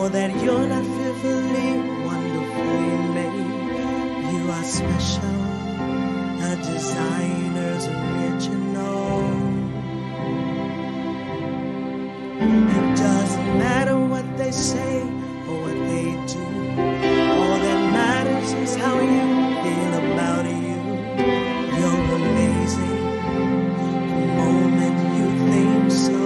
that you're not fearfully, wonderfully made. You are special, a designer's original. It doesn't matter what they say or what they do. All that matters is how you feel about you. You're amazing the moment you think so.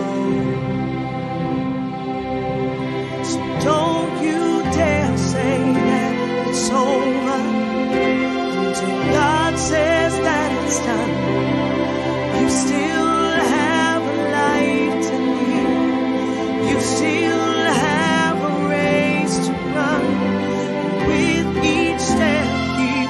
So don't you dare say that it's over until God says that it's done. You still have a life to live. You still have a race to run. With each step He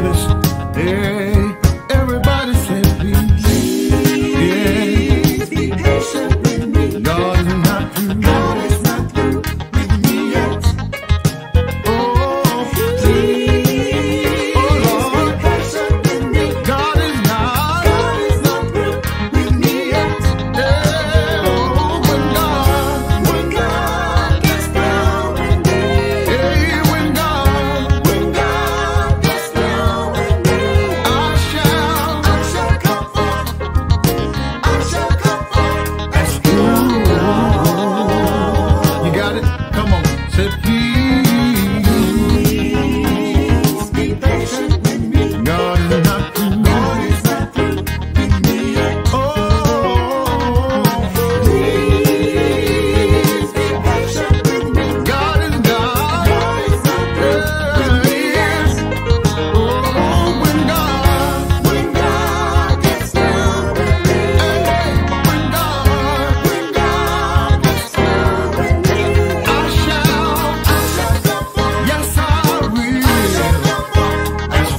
this. Hey, everybody say please. Please be patient with me. God is not through. God is not through with me yet. Oh, Please oh Lord. be patient with me. God is not through with me yet. Yeah, oh, when God gets through with me. hey, when God gets through with me. I shall come forth. I shall come forth as you got it? Come on, say please. Please be patient with me. God is not through. God is not through with me yet. Oh, Please be patient with me. God is not. God is not through with me yet. Oh, when God gets through with me. when God gets through with me. I shall come forth. yes I will. come forth as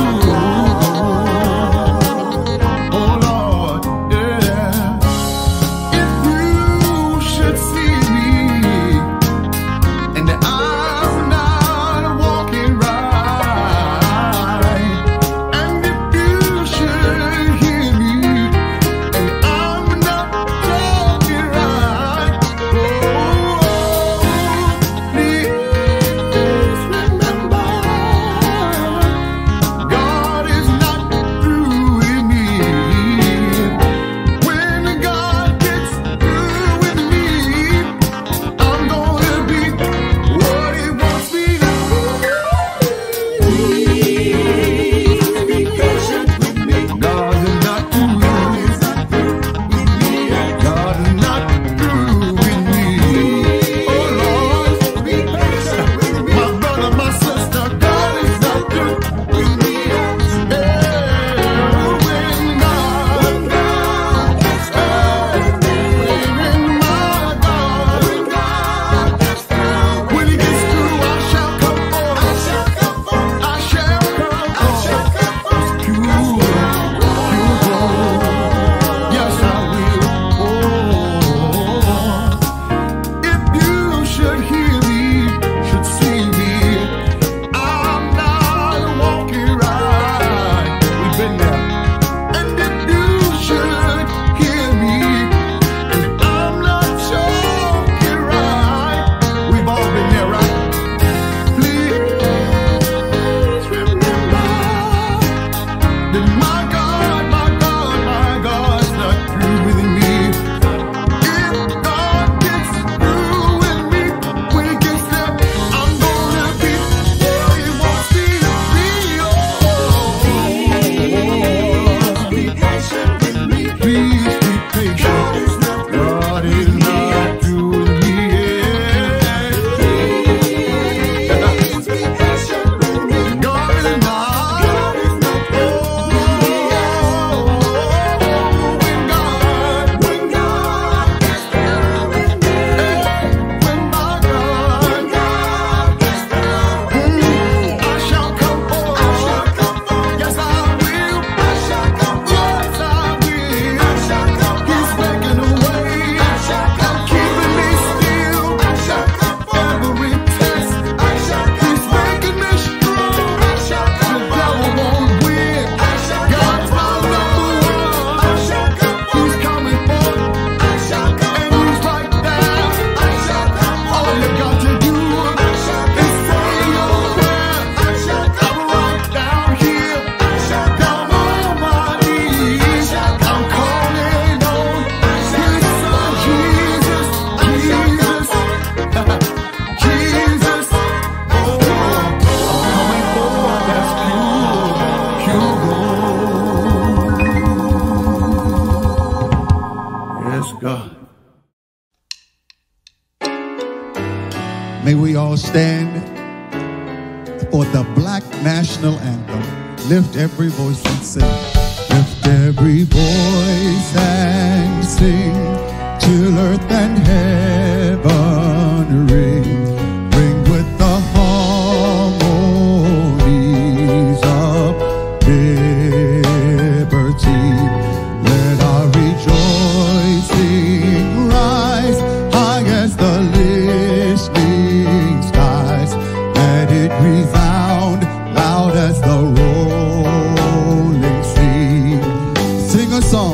Oh Lord, yeah. If you should see me and I'm not walking right, and if you should hear me and I'm not talking right, please remember. God is not through with me. When God gets through with me, I'm gonna be what He wants me to be. be patient with me. God is not through with me. God is not through with me. Oh Lord, Be patient with me. my brother, my sister, God is not through with me. When God gets through with me. when my God gets through when He gets through, I shall come forth. come forth. I shall come forth. Pure gold. Yes, I will. Oh, if you should hear me, should see me, I'm not walking right. We've been there. And if you should hear me, and I'm not talking right, we've all been there, right? Please remember that my God's not through with me. If God gets through with me, when He gets there, I'm gonna be where He wants me to be. Be patient with me. Please be patient. God is not through. God is not through with me. Please be patient with me. God is not. When God gets through with me. When my God gets through with me. I shall come forth. Yes, I will. come forth. Yes, I will. come He's making a way. Keeping me still. Every test. He's making me strong. The devil won't win. God's my number one. He's coming forth. And He's right there. All you got to do is say your prayer. I'm right down here, down on my knees. I'm calling on His Son Jesus, Jesus, Jesus. Oh, I'm coming forward, that's pure gold. Yes, God. May we all stand for the Black National Anthem. Lift every voice and sing. Lift every voice and sing till earth and heaven ring. Ring with the harmonies of song.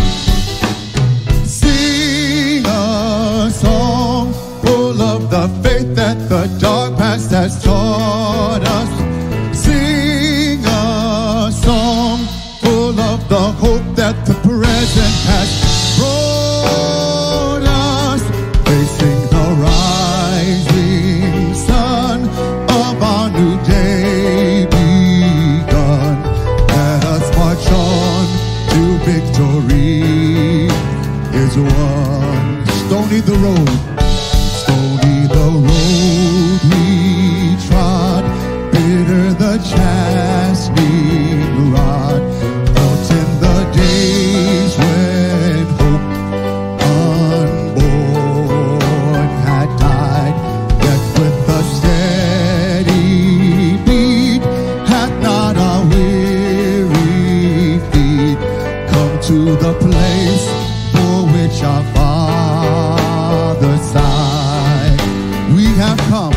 Sing a song full of the faith that the dark past has taught us. Sing a song full of the hope that the present has brought us. Facing the rising sun of our new day begun. Let us march on to victory is won. Stony the road, stony the road we trod, bitter the chastening rod, felt in the days when hope unborn had died, yet with a steady beat hath not our weary feet come to the place for which our Father sighed. We have come.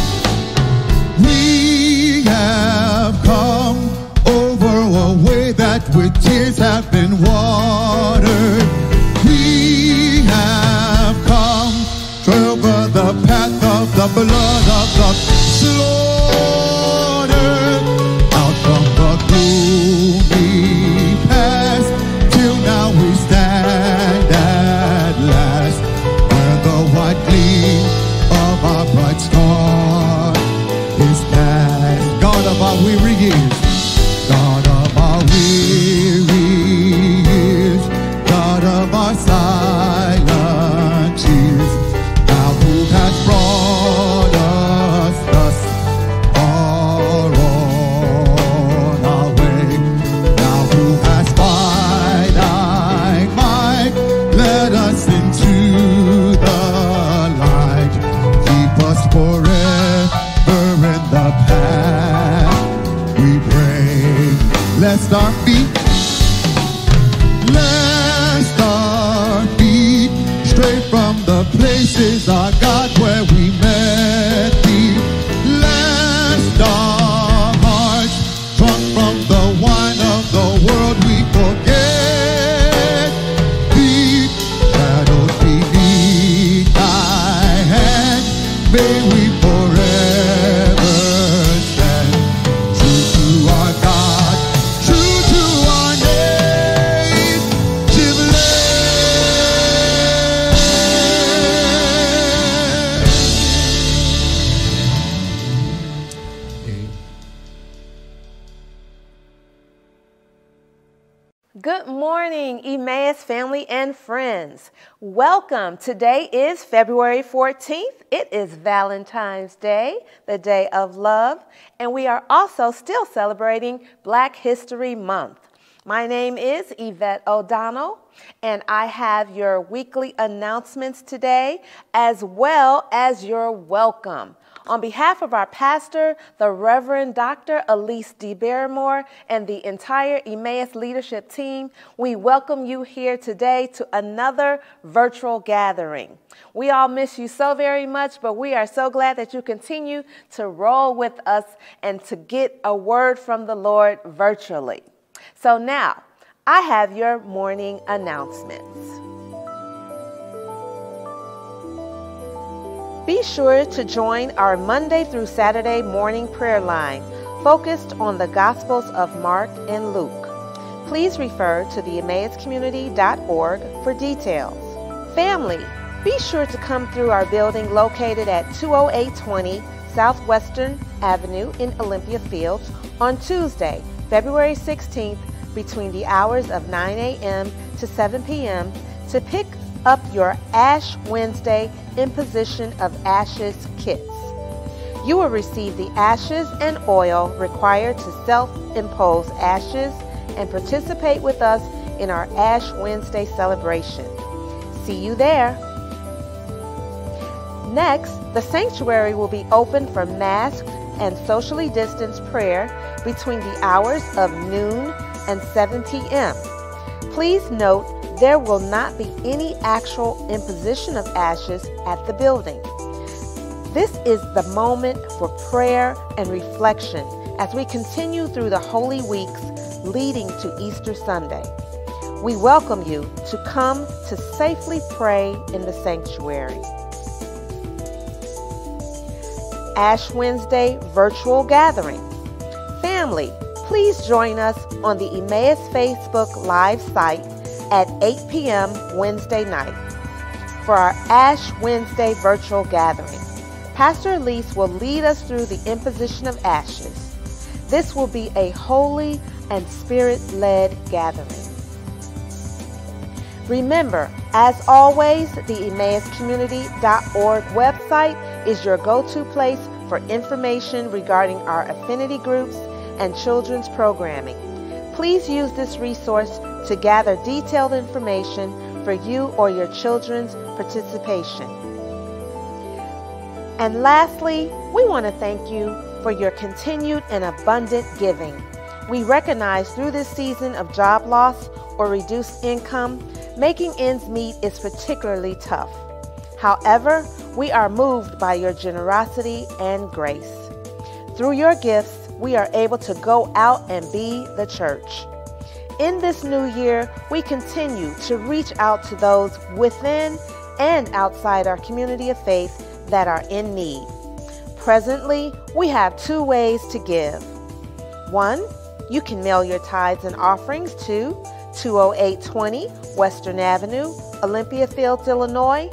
We have come over a way that with tears have been watered. We have come over the path of the blood of the slaughter, out from the gloomy past, till now we stand at last, where the white gleam of our bright star is past. God of our weary years, God of our weary years, God of our silent tears, now who has brought us thus far on our way, now who has by thy might led us into the light, keep us forever in the path we pray. Lest our feet stray from the places, our God, where we met thee. Lest our hearts, drunk from the wine of the world, we forget thee. Shadows beneath thy hand, may we forever stand true to our God, true to our native land. Good morning, Emmaus family and friends. Welcome. Today is February 14th. It is Valentine's Day, the day of love, and we are also still celebrating Black History Month. My name is Yvette O'Donnell, and I have your weekly announcements today, as well as your welcome. On behalf of our pastor, the Reverend Dr. Elise D. Barrymore, and the entire Emmaus leadership team, we welcome you here today to another virtual gathering. We all miss you so very much, but we are so glad that you continue to roll with us and to get a word from the Lord virtually. So now, I have your morning announcements. Be sure to join our Monday through Saturday morning prayer line focused on the Gospels of Mark and Luke. Please refer to the EmmausCommunity.org for details. Family, be sure to come through our building located at 20820 Southwestern Avenue in Olympia Fields on Tuesday, February 16th between the hours of 9 a.m. to 7 p.m. to pick up your Ash Wednesday Imposition of Ashes kits. You will receive the ashes and oil required to self-impose ashes and participate with us in our Ash Wednesday celebration. See you there. Next, the sanctuary will be open for masked and socially distanced prayer between the hours of noon and 7 p.m. Please note there will not be any actual imposition of ashes at the building. This is the moment for prayer and reflection as we continue through the Holy Weeks leading to Easter Sunday. we welcome you to come to safely pray in the sanctuary. Ash Wednesday virtual gathering. Family, please join us on the Emmaus Facebook Live site at 8 p.m. Wednesday night for our Ash Wednesday virtual gathering. Pastor Elise will lead us through the imposition of ashes. This will be a holy and spirit-led gathering. Remember, as always, the EmmausCommunity.org website is your go-to place for information regarding our affinity groups and children's programming. Please use this resource to gather detailed information for you or your children's participation. And lastly, we want to thank you for your continued and abundant giving. We recognize through this season of job loss or reduced income, making ends meet is particularly tough. However, we are moved by your generosity and grace. Through your gifts, we are able to go out and be the church. In this new year, we continue to reach out to those within and outside our community of faith that are in need. Presently, we have 2 ways to give. 1, you can mail your tithes and offerings to 20820 Western Avenue, Olympia Fields, Illinois,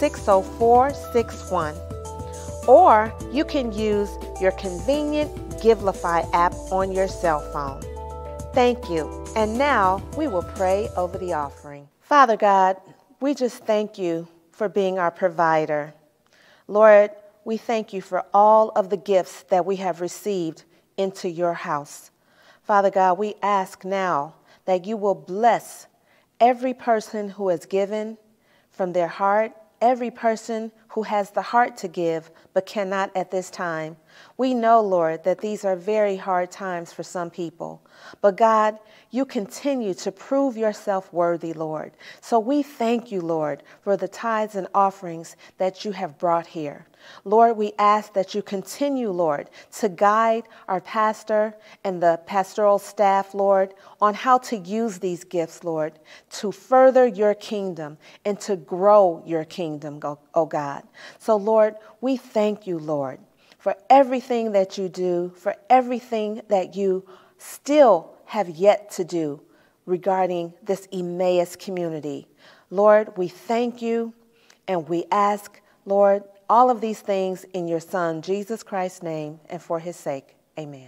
60461. Or you can use your convenient Givelify app on your cell phone. Thank you. And now we will pray over the offering. Father God, we just thank you for being our provider. Lord, we thank you for all of the gifts that we have received into your house. Father God, we ask now that you will bless every person who has given from their heart, every person who has the heart to give but cannot at this time. We know, Lord, that these are very hard times for some people. But God, you continue to prove yourself worthy, Lord. So we thank you, Lord, for the tithes and offerings that you have brought here. Lord, we ask that you continue, Lord, to guide our pastor and the pastoral staff, Lord, on how to use these gifts, Lord, to further your kingdom and to grow your kingdom, oh God. So, Lord, we thank you, Lord, for everything that you do, for everything that you still have yet to do regarding this Emmaus community. Lord, we thank you and we ask, Lord, all of these things in your Son, Jesus Christ's name, and for his sake. Amen.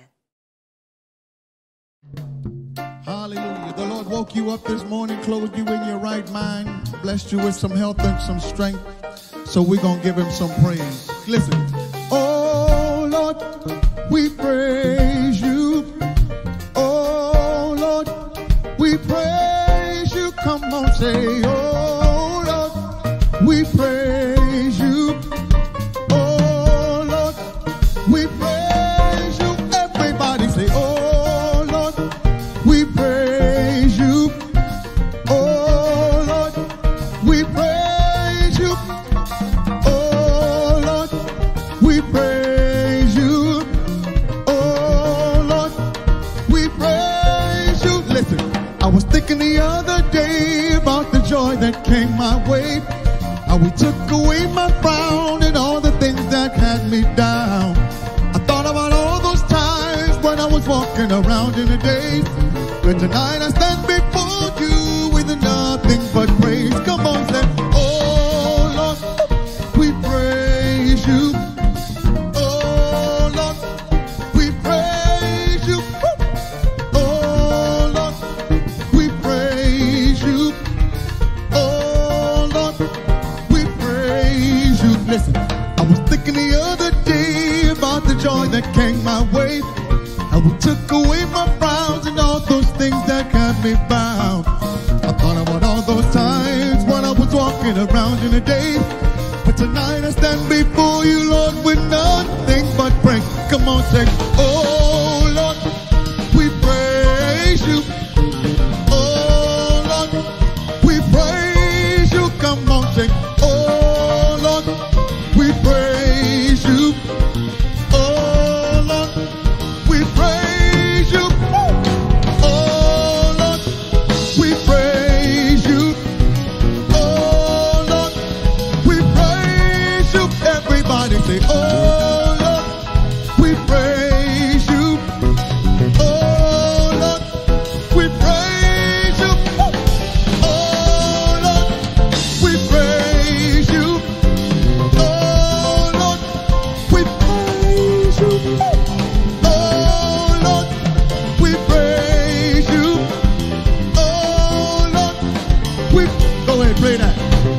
Hallelujah. The Lord woke you up this morning, clothed you in your right mind, blessed you with some health and some strength. So we're going to give him some praise. Listen. Oh, Lord, we praise you. Oh, Lord, we praise you. Come on, say, oh, Lord, we praise you. Oh, Lord, we praise you. Everybody say, oh, Lord, we praise you. Oh, Lord, we praise you. Oh, Lord, we praise you. Oh, Lord, we praise you. Listen, I was thinking the other day about the joy that came my way. How we took away my frown and all the things that had me down. I thought about all those times when I was walking around in the day. But tonight I stand before you with nothing but praise. Come on, say, oh Lord, we praise you. Oh Lord, we praise you. Oh Lord, we praise you. Oh Lord, we praise you. Listen, I was thinking the other day about the joy that came my way. How we took away my frowns and all those things that had me bound. I thought about all those times when I was walking around in the day. But tonight I stand before you, Lord, with nothing but praise. Come on, say, oh Lord, we praise you. Oh Lord, we praise you. Come on, say, oh Lord, we praise you. Oh Lord, we praise you. Oh Lord, we praise Go ahead, play that.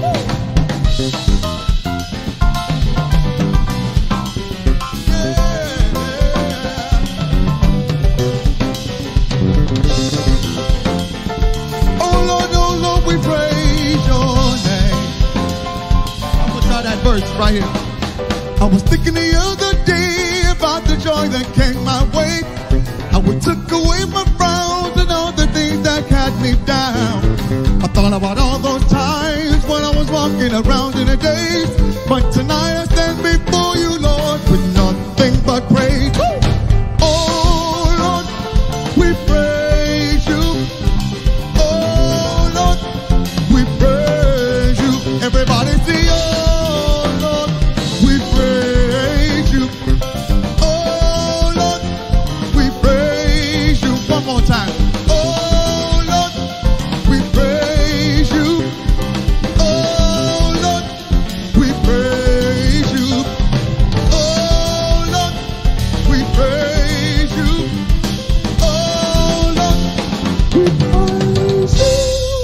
Oh Lord, we praise your name. I'm gonna try that verse right here. I was thinking the other day about the joy that came my way. How it took away my frowns and all the things that had me down. I thought about all those times when I was walking around in a daze. But tonight I stand before you, Lord, with nothing but praise. Oh Lord, we praise you. Oh Lord, we praise you. Everybody see, oh Lord, we praise you. Oh Lord, we praise you. One more time. Oh Lord, we praise you. Oh Lord, we praise you. Oh Lord, we praise you. Oh Lord, we praise you.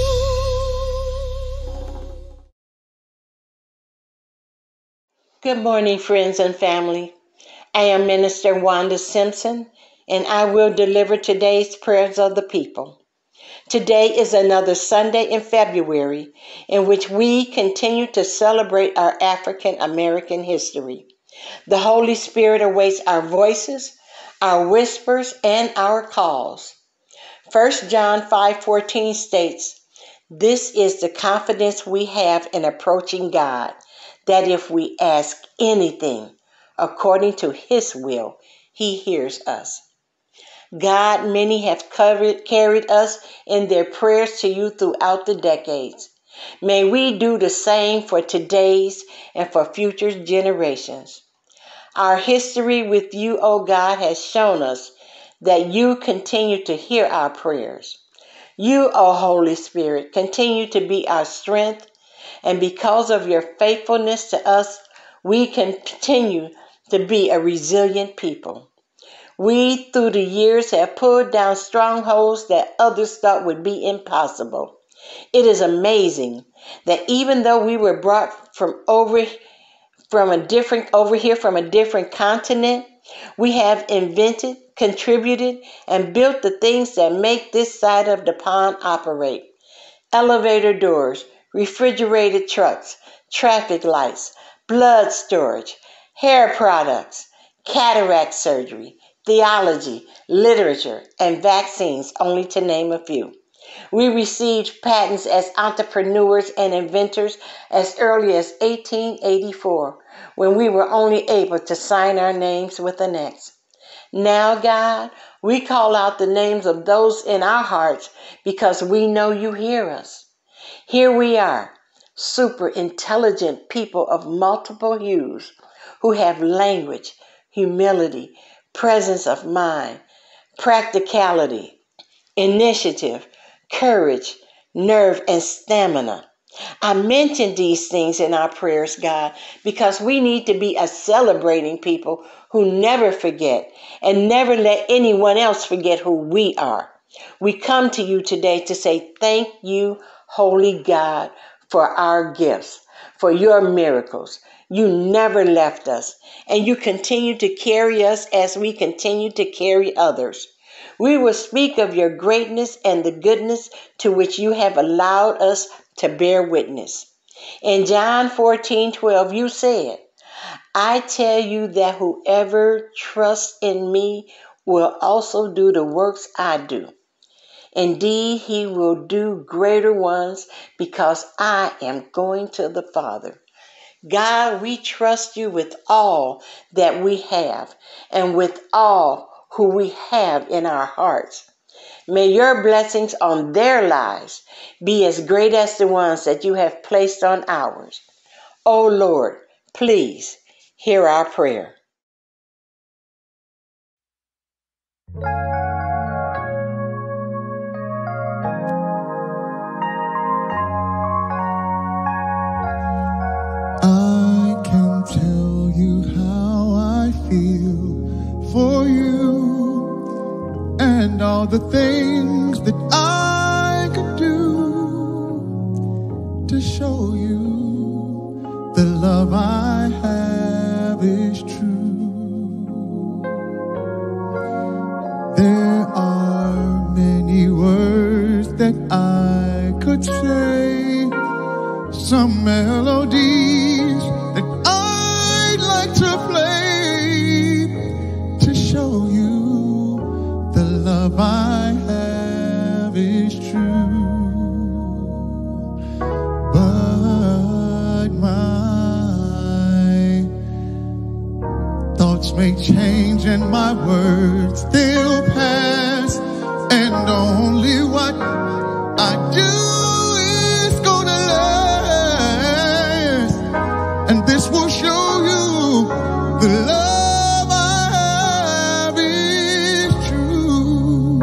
Good morning, friends and family. I am Minister Wanda Simpson, and I will deliver today's prayers of the people. Today is another Sunday in February in which we continue to celebrate our African American history. The Holy Spirit awaits our voices, our whispers, and our calls. 1 John 5:14 states, "This is the confidence we have in approaching God, that if we ask anything according to His will, He hears us." God, many have carried us in their prayers to you throughout the decades. May we do the same for today's and for future generations. Our history with you, O God, has shown us that you continue to hear our prayers. You, O Holy Spirit, continue to be our strength, and because of your faithfulness to us, we continue to be a resilient people. We, through the years, have pulled down strongholds that others thought would be impossible. It is amazing that even though we were brought from over here from a different continent, we have invented, contributed, and built the things that make this side of the pond operate. Elevator doors, refrigerated trucks, traffic lights, blood storage, hair products, cataract surgery, theology, literature, and vaccines, only to name a few. We received patents as entrepreneurs and inventors as early as 1884, when we were only able to sign our names with an X. Now, God, we call out the names of those in our hearts because we know you hear us. Here we are, super intelligent people of multiple hues who have language, humility, presence of mind, practicality, initiative, courage, nerve, and stamina. I mention these things in our prayers, God, because we need to be a celebrating people who never forget and never let anyone else forget who we are. We come to you today to say thank you, Holy God, for our gifts, for your miracles. You never left us, and you continue to carry us as we continue to carry others. We will speak of your greatness and the goodness to which you have allowed us to bear witness. In John 14:12, you said, "I tell you that whoever trusts in me will also do the works I do. Indeed, he will do greater ones because I am going to the Father." God, we trust you with all that we have and with all who we have in our hearts. May your blessings on their lives be as great as the ones that you have placed on ours. Oh Lord, please hear our prayer. I can tell you how I feel for you and all the things that I could do to show you the love I have is true. There are many words that I could say, some melodies that I'd like to play to show you the love I have is true. But my thoughts may change and my words still pass, and only what I do is gonna last, and this will show you the love I have is true.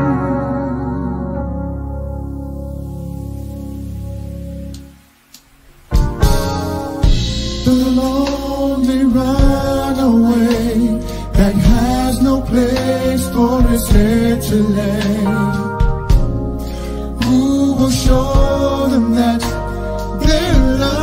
The lonely runaway that has no place for his head to lay, who will show them that their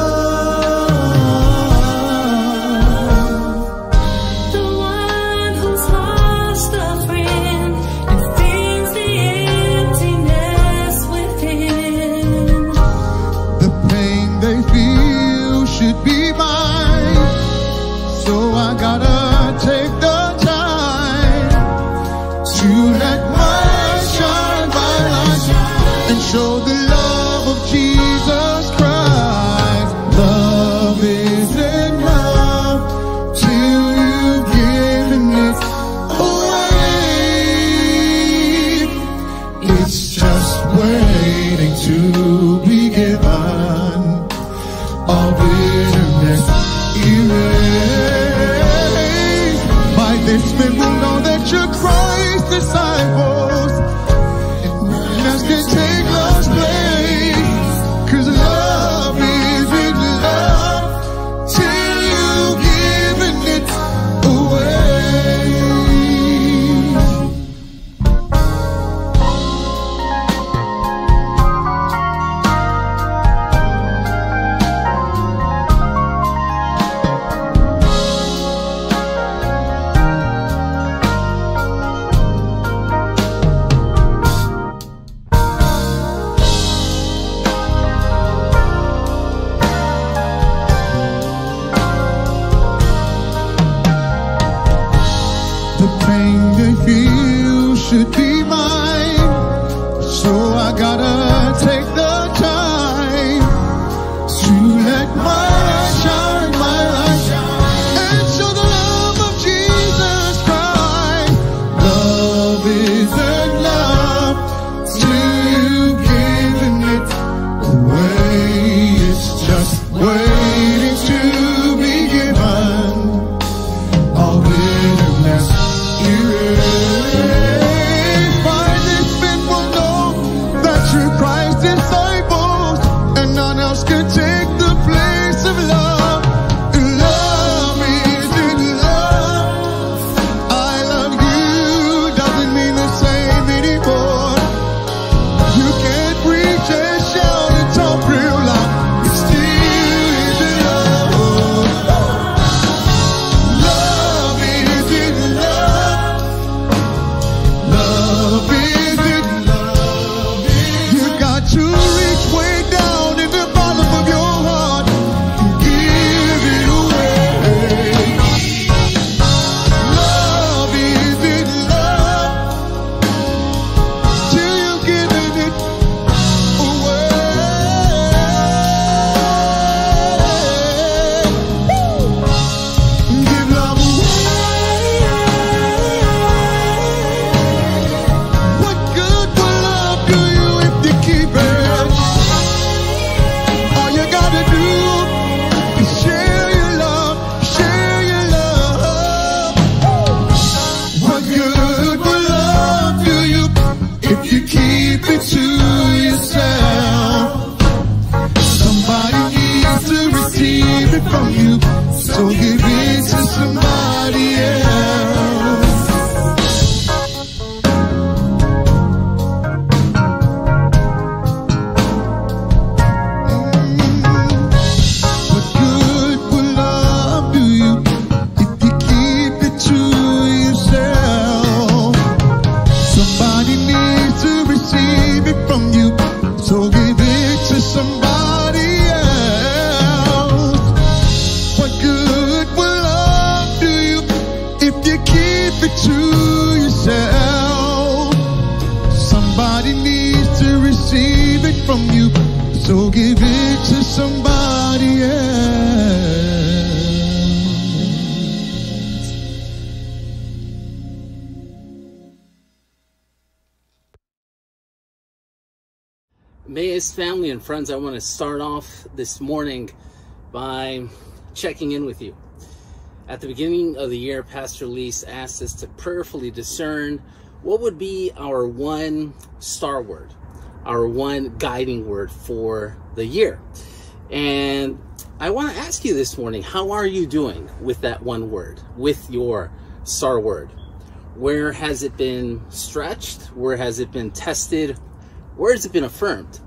love? The one who's lost a friend and feels the emptiness within. The pain they feel should be mine, so I gotta take the time to let my light shine, and show the love of Jesus Christ. Love is enough till you've given it away. It's just waiting to be given. All bitterness erased. By this men will know that you're Christ's disciples, and as can take love's place, 'cause love is in love till you've given it away. The pain they feel should be mine, so I gotta take the time to let my light shine, and show the love of Jesus Christ. Love is enough till you've given it away. It's just waiting to be given. All bitterness erased. By this men will know that you're Christ's disciples, and none else can take the place of love. Love is in love. I love you doesn't mean the same anymore. You can't preach and shout and talk real loud. It still isn't love. Love is in love. Love is in love. You got to reach way down in the bottom of your heart and give it away. Love is in love till you've given it away. Give love away. What good will love do you if you keep it? All you gotta do is share your love, share your love. What good will love do you if you keep it to yourself? Somebody needs to receive it from you, so give it to somebody else. So give it to somebody else. Emmaus family and friends, I want to start off this morning by checking in with you. At the beginning of the year, Pastor Lise asked us to prayerfully discern what would be our one star word, our one guiding word for the year. And I want to ask you this morning, how are you doing with that one word, with your star word? Where has it been stretched? Where has it been tested? Where has it been affirmed?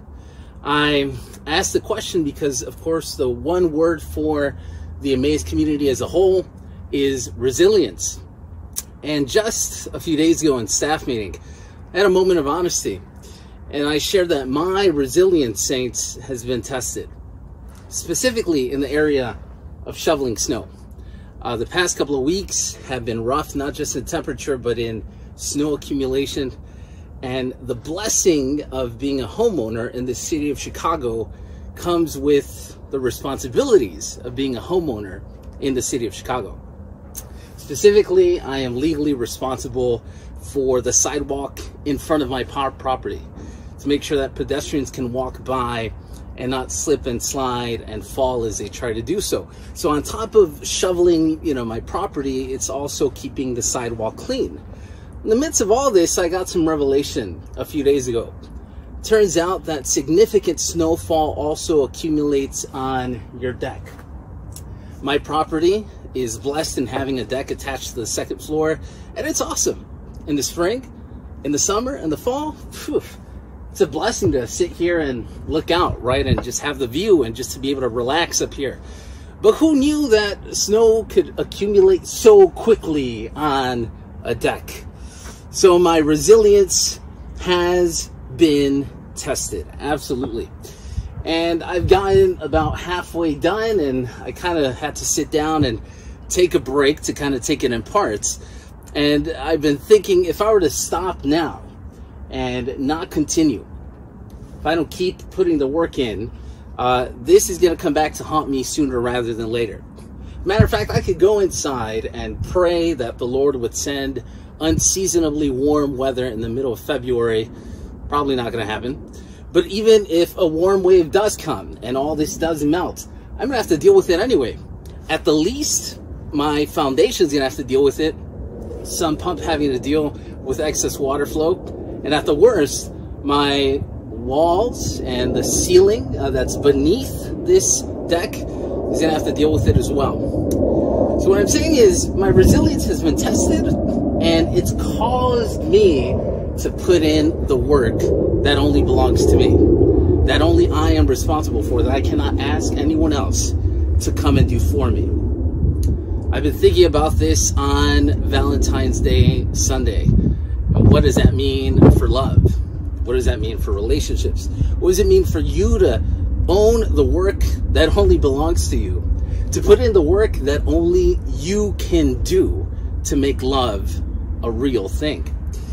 I asked the question because, of course, the one word for the Emmaus community as a whole is resilience. And just a few days ago in staff meeting, I had a moment of honesty. And I shared that my resilience, saints, has been tested, specifically in the area of shoveling snow. The past couple of weeks have been rough, not just in temperature, but in snow accumulation. And the blessing of being a homeowner in the city of Chicago comes with the responsibilities of being a homeowner in the city of Chicago. Specifically, I am legally responsible for the sidewalk in front of my property to make sure that pedestrians can walk by and not slip and slide and fall as they try to do so. So on top of shoveling, my property, it's also keeping the sidewalk clean. In the midst of all this, I got some revelation a few days ago. Turns out that significant snowfall also accumulates on your deck. My property is blessed in having a deck attached to the second floor, and it's awesome. In the spring, in the summer, and the fall, whew, it's a blessing to sit here and look out, right, and just have the view and just to be able to relax up here. But who knew that snow could accumulate so quickly on a deck? So my resilience has been tested, absolutely. And I've gotten about halfway done, and I kind of had to sit down and take a break to kind of take it in parts. And I've been thinking, if I were to stop now and not continue, if I don't keep putting the work in, this is going to come back to haunt me sooner rather than later. Matter of fact, I could go inside and pray that the Lord would send unseasonably warm weather in the middle of February. Probably not going to happen. But even if a warm wave does come and all this does melt, I'm going to have to deal with it anyway. At the least, my foundation's going to have to deal with it. Some pump having to deal with excess water flow. And at the worst, my walls and the ceiling that's beneath this deck is going to have to deal with it as well. So what I'm saying is my resilience has been tested, and it's caused me to put in the work that only belongs to me, that only I am responsible for, that I cannot ask anyone else to come and do for me. I've been thinking about this on Valentine's Day Sunday. What does that mean for love? What does that mean for relationships? What does it mean for you to own the work that only belongs to you? To put in the work that only you can do to make love a real thing.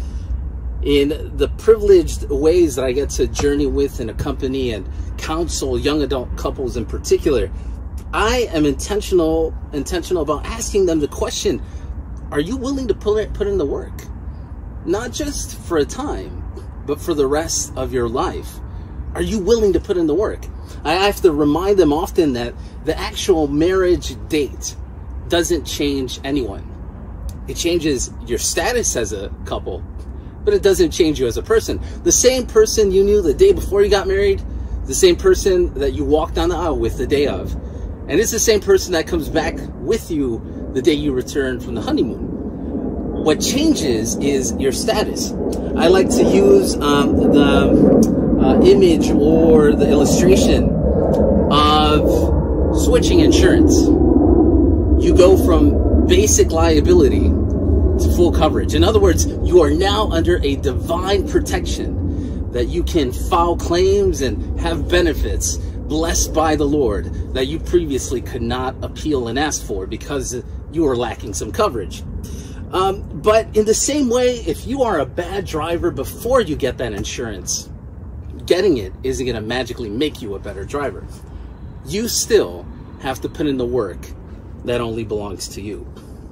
In the privileged ways that I get to journey with and accompany and counsel young adult couples in particular, I am intentional about asking them the question, are you willing to put in the work? Not just for a time, but for the rest of your life. Are you willing to put in the work? I have to remind them often that the actual marriage date doesn't change anyone. It changes your status as a couple, but it doesn't change you as a person. The same person you knew the day before you got married, the same person that you walked down the aisle with the day of. And it's the same person that comes back with you the day you return from the honeymoon. What changes is your status. I like to use the image or the illustration of switching insurance. You go from basic liability to full coverage. In other words, you are now under a divine protection that you can file claims and have benefits blessed by the Lord that you previously could not appeal and ask for because you were lacking some coverage. But in the same way, if you are a bad driver before you get that insurance, getting it isn't going to magically make you a better driver. You still have to put in the work that only belongs to you.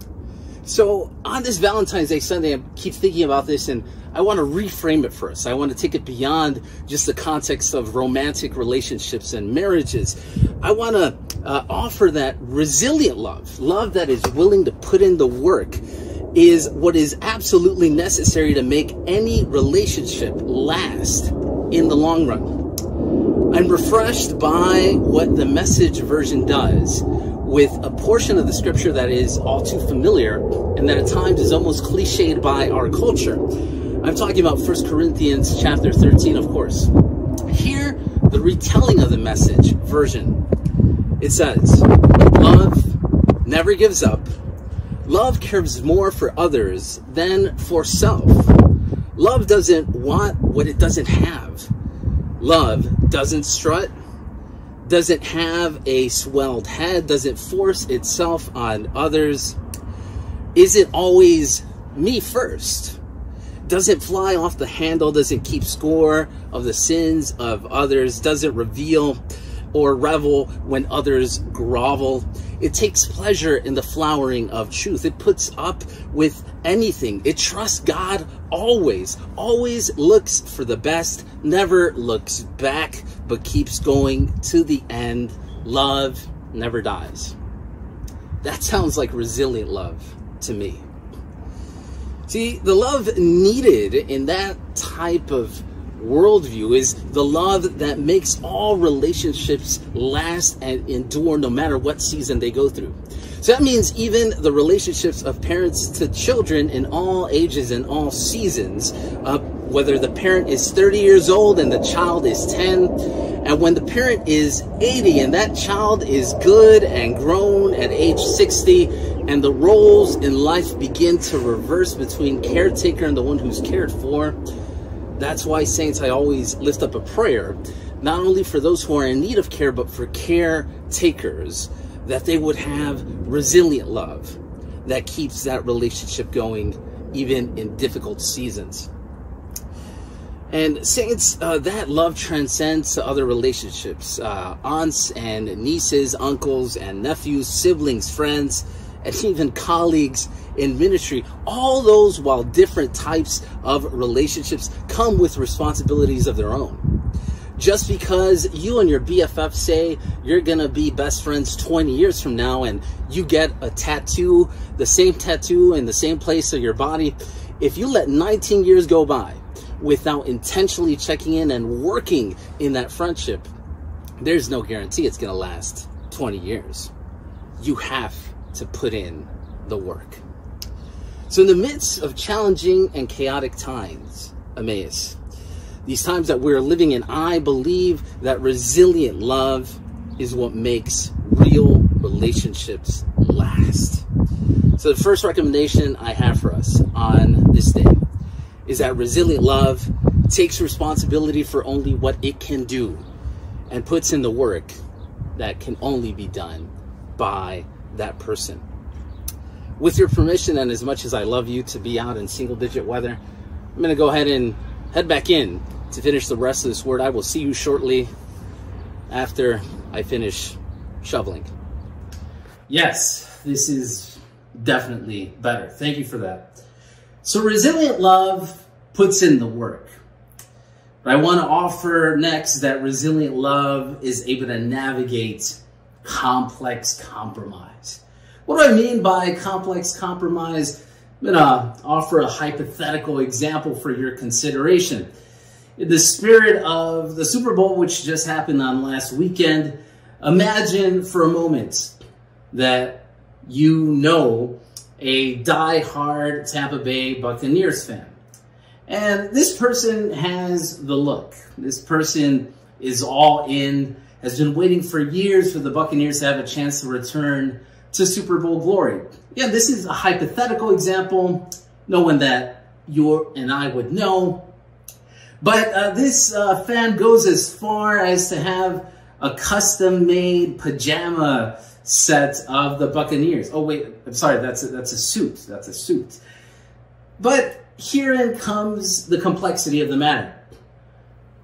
So on this Valentine's Day Sunday, I keep thinking about this, and I want to reframe it for us. I want to take it beyond just the context of romantic relationships and marriages. I want to offer that resilient love that is willing to put in the work, is what is absolutely necessary to make any relationship last in the long run. I'm refreshed by what the Message version does with a portion of the scripture that is all too familiar and that at times is almost cliched by our culture. I'm talking about 1 Corinthians chapter 13, of course. Here, the retelling of the Message version. It says, love never gives up. Love cares more for others than for self. Love doesn't want what it doesn't have. Love doesn't strut, doesn't have a swelled head, doesn't force itself on others, isn't always me first, doesn't fly off the handle, doesn't keep score of the sins of others, doesn't reveal or revel when others grovel. It takes pleasure in the flowering of truth. It puts up with anything. It trusts God always, always looks for the best, never looks back, but keeps going to the end. Love never dies. That sounds like resilient love to me. See, the love needed in that type of worldview is the love that makes all relationships last and endure no matter what season they go through. So that means even the relationships of parents to children in all ages and all seasons, whether the parent is 30 years old and the child is 10, and when the parent is 80 and that child is good and grown at age 60, and the roles in life begin to reverse between caretaker and the one who's cared for. That's why, saints, I always lift up a prayer, not only for those who are in need of care, but for caretakers, that they would have resilient love that keeps that relationship going even in difficult seasons. And saints, that love transcends to other relationships, aunts and nieces, uncles and nephews, siblings, friends, and even colleagues in ministry. All those, while different types of relationships, come with responsibilities of their own. Just because you and your BFF say you're gonna be best friends 20 years from now and you get a tattoo, the same tattoo in the same place of your body, if you let 19 years go by without intentionally checking in and working in that friendship, there's no guarantee it's gonna last 20 years. You have to put in the work. So in the midst of challenging and chaotic times, Emmaus, these times that we're living in, I believe that resilient love is what makes real relationships last. So the first recommendation I have for us on this day is that resilient love takes responsibility for only what it can do and puts in the work that can only be done by that person. With your permission, and as much as I love you to be out in single-digit weather, I'm going to go ahead and head back in to finish the rest of this word. I will see you shortly after I finish shoveling. Yes, this is definitely better. Thank you for that. So resilient love puts in the work. But I want to offer next that resilient love is able to navigate complex compromise. What do I mean by complex compromise? I'm going to offer a hypothetical example for your consideration. In the spirit of the Super Bowl, which just happened on last weekend, imagine for a moment that you know a die-hard Tampa Bay Buccaneers fan. And this person has the look. This person is all in, has been waiting for years for the Buccaneers to have a chance to return to Super Bowl glory. Yeah, this is a hypothetical example, no one that you and I would know. But this fan goes as far as to have a custom-made pajama set of the Buccaneers. Oh wait, I'm sorry, that's a suit. That's a suit. But herein comes the complexity of the matter.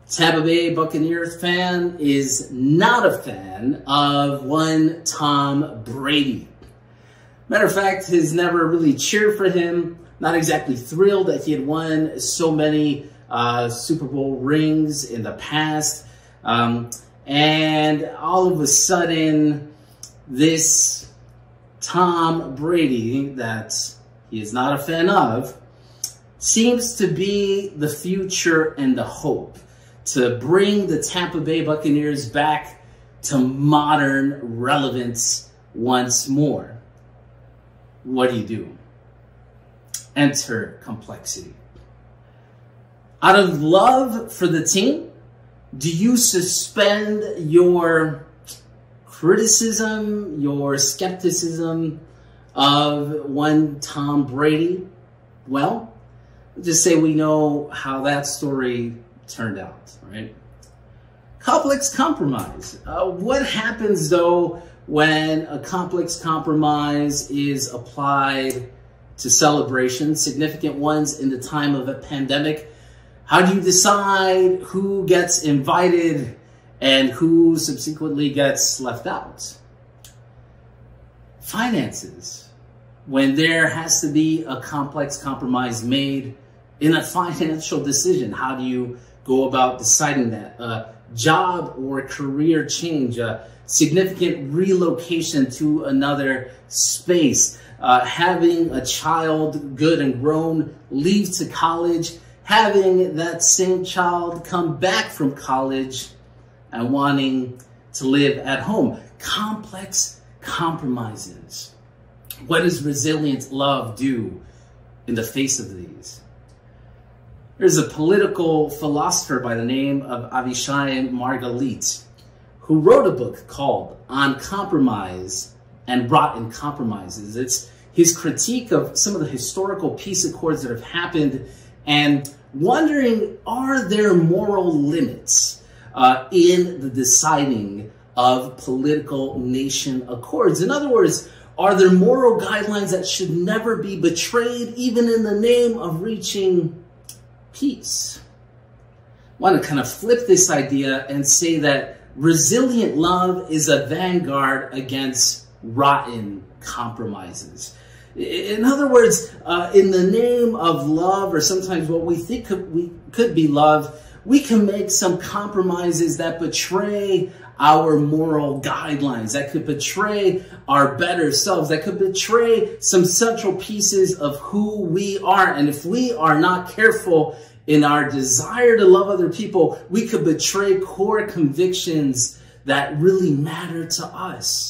Tampa Bay Buccaneers fan is not a fan of one Tom Brady. Matter of fact, has never really cheered for him, not exactly thrilled that he had won so many Super Bowl rings in the past. And all of a sudden, this Tom Brady that he is not a fan of seems to be the future and the hope to bring the Tampa Bay Buccaneers back to modern relevance once more. What do? Enter complexity. Out of love for the team, do you suspend your criticism, your skepticism of one Tom Brady? Well, just say we know how that story turned out, right? Complex compromise. What happens, though, when a complex compromise is applied to celebrations, significant ones in the time of a pandemic? How do you decide who gets invited and who subsequently gets left out? Finances. When there has to be a complex compromise made in a financial decision, how do you go about deciding that? A job or career change, a significant relocation to another space, having a child, good and grown, leave to college, having that same child come back from college and wanting to live at home. Complex compromises. What does resilient love do in the face of these? There's a political philosopher by the name of Avishai Margalit who wrote a book called On Compromise and Rotten Compromises. It's his critique of some of the historical peace accords that have happened and wondering, are there moral limits in the deciding of political nation accords? In other words, are there moral guidelines that should never be betrayed, even in the name of reaching peace? I want to kind of flip this idea and say that resilient love is a vanguard against rotten compromises. In other words, in the name of love, or sometimes what we think could be love, we can make some compromises that betray our moral guidelines, that could betray our better selves, that could betray some central pieces of who we are. And if we are not careful in our desire to love other people, we could betray core convictions that really matter to us.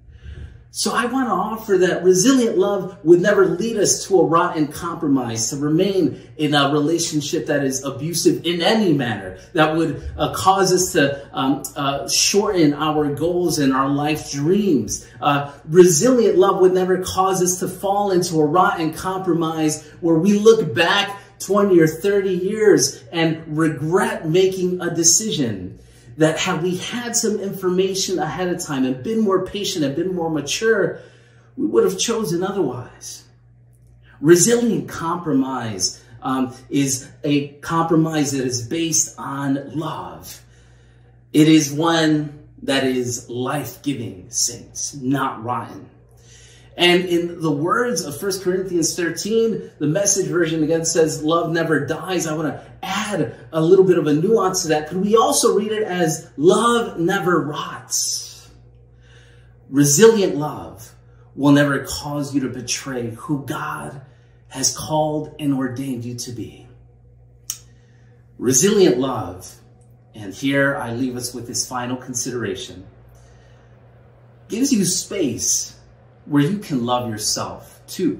So I want to offer that resilient love would never lead us to a rotten compromise, to remain in a relationship that is abusive in any manner, that would cause us to shorten our goals and our life dreams. Resilient love would never cause us to fall into a rotten compromise where we look back 20 or 30 years and regret making a decision. That had we had some information ahead of time and been more patient and been more mature, we would have chosen otherwise. Resilient compromise is a compromise that is based on love. It is one that is life-giving, saints, not rotten. And in the words of 1 Corinthians 13, the Message version again says, love never dies. I want to add a little bit of a nuance to that. Could we also read it as love never rots? Resilient love will never cause you to betray who God has called and ordained you to be. Resilient love, and here I leave us with this final consideration, gives you space where you can love yourself too.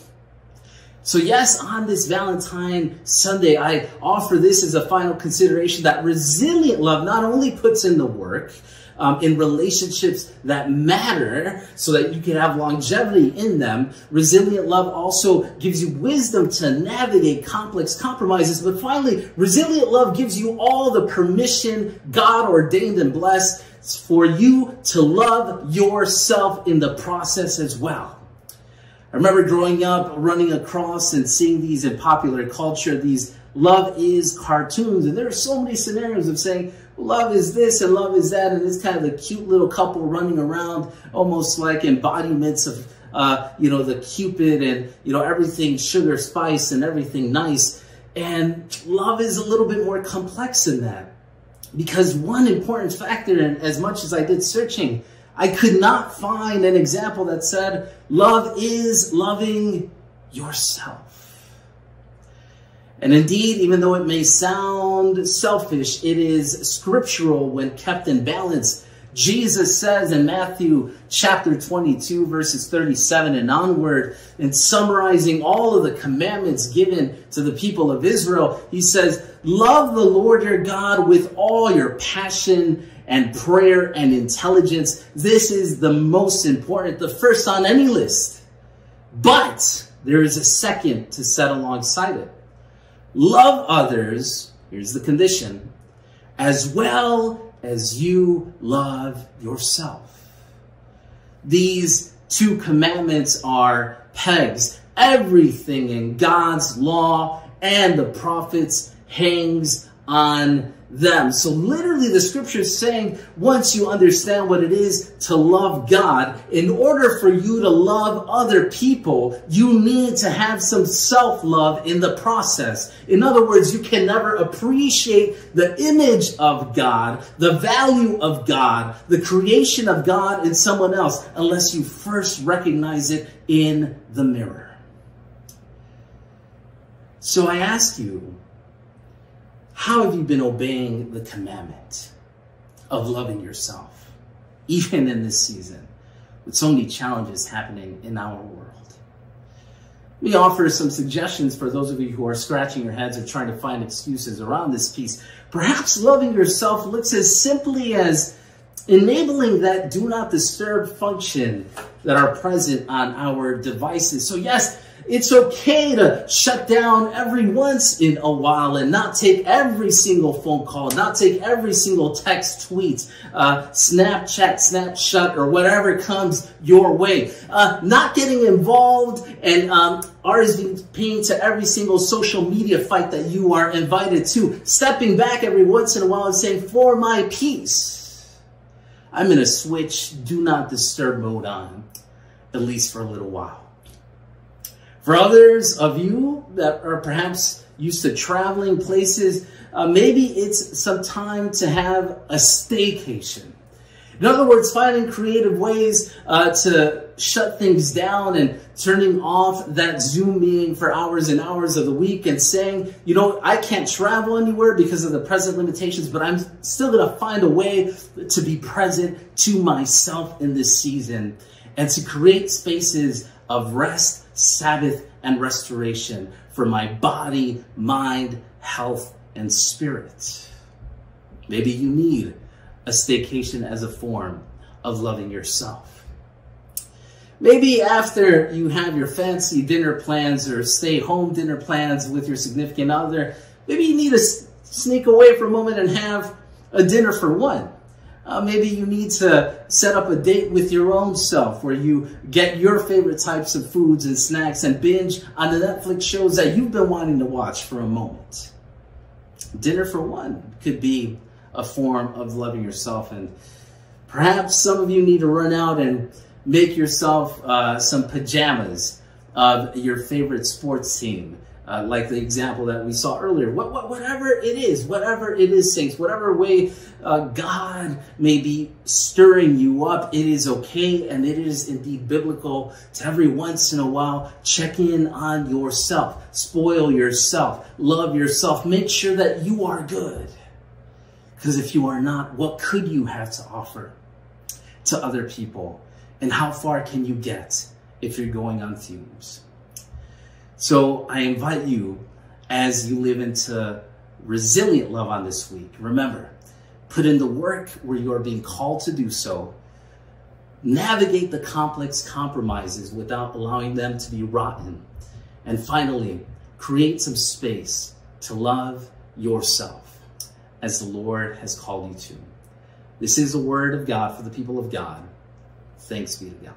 So yes, on this Valentine Sunday, I offer this as a final consideration that resilient love not only puts in the work in relationships that matter so that you can have longevity in them, resilient love also gives you wisdom to navigate complex compromises. But finally, resilient love gives you all the permission God ordained and blessed for you to love yourself in the process as well. I remember growing up, running across and seeing these in popular culture, these love is cartoons. And there are so many scenarios of saying, love is this and love is that. And it's kind of the cute little couple running around, almost like embodiments of, the Cupid and, everything sugar, spice, and everything nice. And love is a little bit more complex than that. Because one important factor, and as much as I did searching, I could not find an example that said love is loving yourself. And indeed, even though it may sound selfish, it is scriptural when kept in balance. Jesus says in Matthew chapter 22, verses 37 and onward, in summarizing all of the commandments given to the people of Israel, he says, love the Lord your God with all your passion and prayer and intelligence. This is the most important, the first on any list. But there is a second to set alongside it. Love others, here's the condition, as well as you love yourself. These two commandments are pegs. Everything in God's law and the prophets hangs on them. So literally the scripture is saying, once you understand what it is to love God, in order for you to love other people, you need to have some self-love in the process. In other words, you can never appreciate the image of God, the value of God, the creation of God in someone else, unless you first recognize it in the mirror. So I ask you, how have you been obeying the commandment of loving yourself, even in this season, with so many challenges happening in our world? Let me offer some suggestions for those of you who are scratching your heads or trying to find excuses around this piece. Perhaps loving yourself looks as simply as enabling that do not disturb function that are present on our devices. So yes, it's okay to shut down every once in a while and not take every single phone call, not take every single text, tweet, Snapchat, Snapshot, or whatever comes your way. Not getting involved and RSVPing to every single social media fight that you are invited to. Stepping back every once in a while and saying, for my peace, I'm going to switch do not disturb mode on, at least for a little while. For others of you that are perhaps used to traveling places, maybe it's some time to have a staycation. In other words, finding creative ways to shut things down and turning off that Zoom meeting for hours and hours of the week and saying, I can't travel anywhere because of the present limitations, but I'm still going to find a way to be present to myself in this season and to create spaces of rest, Sabbath, and restoration for my body, mind, health, and spirit. Maybe you need a staycation as a form of loving yourself. Maybe after you have your fancy dinner plans or stay-home dinner plans with your significant other, maybe you need to sneak away for a moment and have a dinner for one. Maybe you need to set up a date with your own self where you get your favorite types of foods and snacks and binge on the Netflix shows that you've been wanting to watch for a moment. Dinner for one could be a form of loving yourself. And perhaps some of you need to run out and make yourself some pajamas of your favorite sports team. Like the example that we saw earlier. Whatever it is, saints, whatever way God may be stirring you up, it is okay and it is indeed biblical to every once in a while check in on yourself, spoil yourself, love yourself, make sure that you are good. Because if you are not, what could you have to offer to other people? And how far can you get if you're going on fumes? So I invite you, as you live into resilient love on this week, remember, put in the work where you are being called to do so. Navigate the complex compromises without allowing them to be rotten. And finally, create some space to love yourself as the Lord has called you to. This is the word of God for the people of God. Thanks be to God.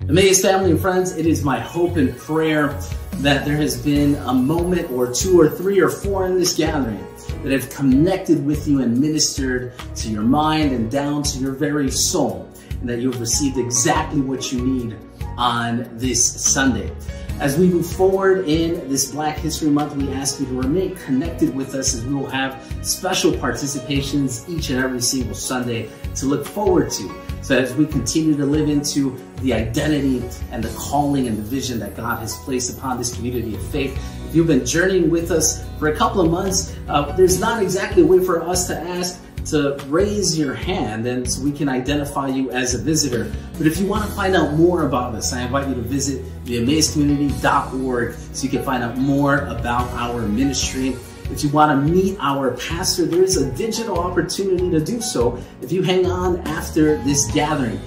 Emmaus family and friends, it is my hope and prayer that there has been a moment or two or three or four in this gathering that have connected with you and ministered to your mind and down to your very soul, and that you have received exactly what you need on this Sunday. As we move forward in this Black History Month, we ask you to remain connected with us, as we will have special participations each and every single Sunday to look forward to. So as we continue to live into the identity and the calling and the vision that God has placed upon this community of faith. If you've been journeying with us for a couple of months, there's not exactly a way for us to ask to raise your hand and so we can identify you as a visitor. But if you want to find out more about us, I invite you to visit theemmauscommunity.org so you can find out more about our ministry. If you want to meet our pastor, there is a digital opportunity to do so if you hang on after this gathering.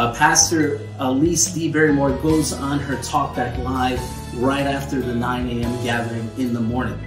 Pastor Elise D. Barrymore goes on her talkback live right after the 9 a.m. gathering in the morning.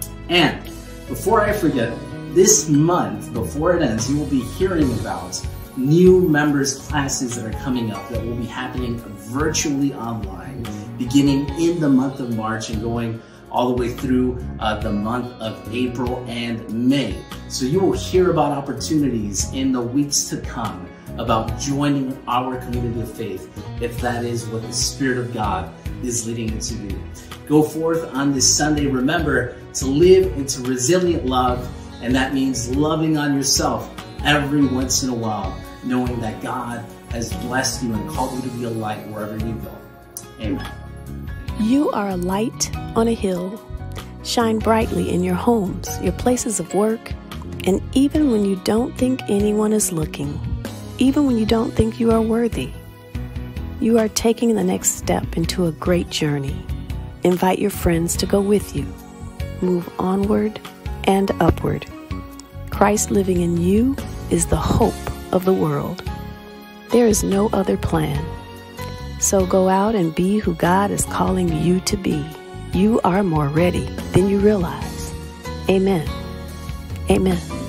And before I forget, this month, before it ends, you will be hearing about new members classes that are coming up that will be happening virtually online, beginning in the month of March and going all the way through the month of April and May. So you will hear about opportunities in the weeks to come about joining our community of faith, if that is what the Spirit of God is leading you to do. Go forth on this Sunday. Remember to live into resilient love, and that means loving on yourself every once in a while, knowing that God has blessed you and called you to be a light wherever you go. Amen. You are a light on a hill. Shine brightly in your homes, your places of work, and even when you don't think anyone is looking, even when you don't think you are worthy. You are taking the next step into a great journey. Invite your friends to go with you. Move onward and upward. Christ living in you is the hope of the world. There is no other plan. So go out and be who God is calling you to be. You are more ready than you realize. Amen. Amen.